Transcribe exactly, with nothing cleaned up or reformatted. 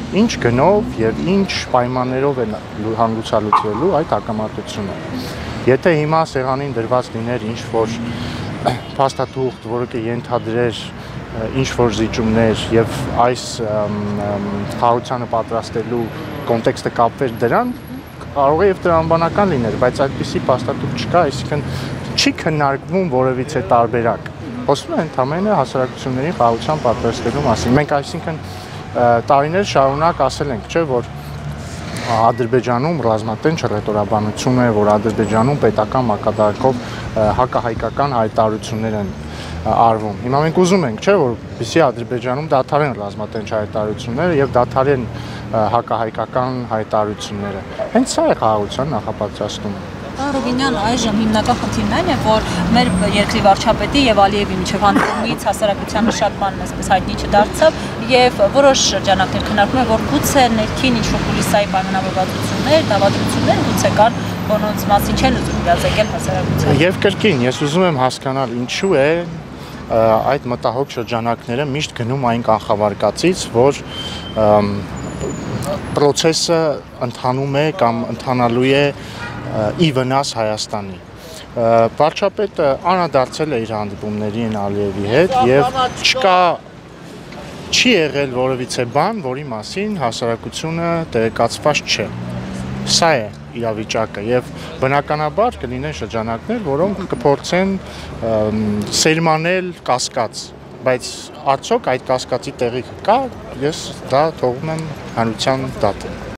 ինչ գնով եւ ինչ պայմաններով են հանգուցալուծվելու այդ հակամարտությունը։ Եթե հիմա սեղանին դրված լիներ ինչ որ փաստաթուղթ, որը կենթադրեր ինչ որ զիջումներ եւ այս խաղությանը պատրաստելու կոնտեքստը կապվեր դրան, կարող է եւ տրամաբանական լիներ, բայց այդպիսի փաստաթուղթ չկա, այսինքն չի քննարկվում որևիցե տարբերակ։ Խոսվում է ընդհանրապես հասարակությունների խաղության պատրաստելու մասին։ Մենք այսինքն տարիներ շարունակ ասել ենք, չէ, որ Ադրբեջանում ռազմատենչ հռետորաբանություն է, որ Ադրբեջանում պետական մակարդակով հակահայկական հայտարարություններ են արվում։ Հիմա մենք ուզում ենք, չէ, որպեսզի Ադրբեջանում դադարեն ռազմատենչ հայտարարությունները եւ դադարեն հակահայկական հայտարարությունները։ Հենց սա է խաղաղության նախապատրաստումը։ Ռուբինյան, այժմ հիմնական խնդիրն այն է, որ մեր երկրի վարչապետի եւ Ալիևի միջև հանդիպումից հասարակության մշակման այսպես հայտնի չդարձավ եւ որոշ շրջանակներ քննարկվում է, որ գուցե ներքին ինչ-որ կուլիսայի պայմանավորվածություններ, դավադրություններ գուցե կան, որոնց մասին չեն ուզում իրազեկել հասարակությանը։ Եվ կրկին, ես ուզում եմ հասկանալ ինչու է այդ մտահոգ շրջանակները միշտ գնում այն կանխավարկածից, որ process-ը ընթանում է կամ ընթանալու է ի վնաս Հայաստանի։ Վարչապետը անդրադարձել է իր հանդիպումներին Ալիևի հետ եւ չկա չի եղել որևիցե բան, որի մասին հասարակությունը տեղեկացված չէ։ Սա է իրավիճակը եւ բնականաբար կլինեն շրջանակներ, որոնք կփորձեն սերմանել կասկած, բայց արդյոք այդ կասկածի տեղի կա, ես դա թողում եմ հանրության դատին։